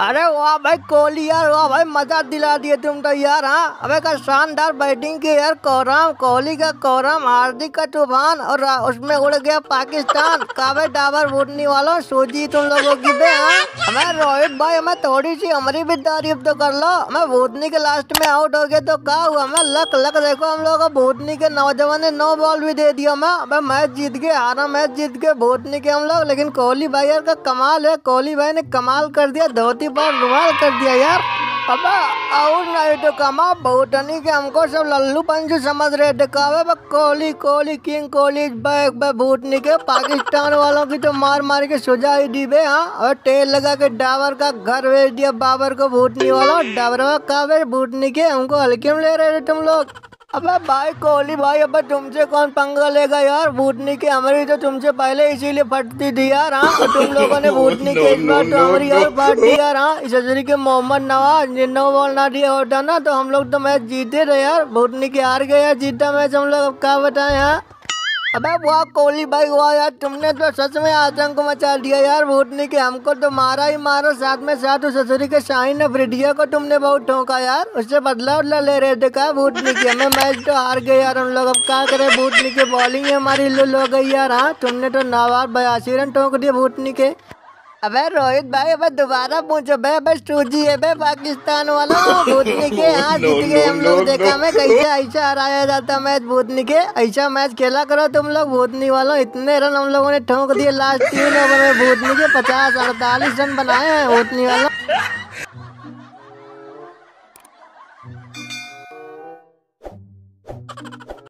अरे वाह भाई कोहली यार, वाह भाई मजा दिला दिए तुम तो यार। हाँ अबे का शानदार बैटिंग की यार। कोहली का कोहराम, हार्दिक का तूफान और उसमें उड़ गया पाकिस्तान। कावे डाबर बूटनी वालों, सूजी तुम लोगों की बे। हाँ हमें रोहित भाई, हमें थोड़ी सी हमारी भी तारीफ तो कर लो। हमें भूतनी के लास्ट में आउट हो गए तो क्या हुआ? हमें लक लक देखो, हम लोग भूतनी के नौजवान ने 9 बॉल भी दे दिया। हमें मैच जीत गए, हारा मैच जीत गए भूतनी के हम लोग। लेकिन कोहली भाई यार का कमाल है, कोहली भाई ने कमाल कर दिया, धोती पर रुमाल कर दिया यार। अबे और नहीं तो कमा भूटनी के हमको सब लल्लू पंजू समझ रहे थे। कावे कोहली कोहली किंग कोहली बैक बे भूटनी के पाकिस्तान वालों की तो मार मार के सुझा ही दी बे। हाँ और तेल लगा के डाबर का घर भेज दिया बाबर को भूटनी वाला। डाबर कावे भूटनी के हमको हल्के में ले रहे थे तुम लोग। अबे भाई कोहली भाई, अबे तुमसे कौन पंगा लेगा यार? भूटनी की हमारी तो तुमसे पहले इसीलिए फटती थी यार। हाँ और तुम लोगों ने भूटनी के इस बार तो हमारी और फाट दी यार। हाँ इस हजरी के मोहम्मद नवाज ने 9 बॉल ना दिया होता ना तो हम लोग तो मैच जीते थे यार। भूटनी के हार गए यार, जीता मैच हम लोग। अब क्या बताएं। हाँ अबे वाह कोहली भाई वाह यार, तुमने तो सच में आतंक मचा दिया यार। भूतनी के हमको तो मारा ही मारा, साथ में साथ उस ससुरी के शाहीन अफरीदिया को तुमने बहुत ठोका यार। उससे बदला उदला ले रहे थे क्या भूतनी के? हमें मैच तो हार गए यार हम लोग। अब क्या करें, भूतनी के बॉलिंग हमारी लुल हो गई यार। हाँ तुमने तो नाबाद 82 रन ठोक दिए भूतनी के। अबे रोहित भाई, अबे दोबारा पूछो बे। बस सूजी है बे पाकिस्तान वाला भूतनी के। हाँ जीत गए हम लोग। देखा मैं कैसे ऐसा हराया जाता मैच भूतनी के। ऐसा मैच खेला करो तुम लोग भूतनी वालों। इतने रन हम लोगों ने ठोक दिए लास्ट 3 ओवर में भूतनी के। 50-48 रन बनाए हैं भूतनी वालों।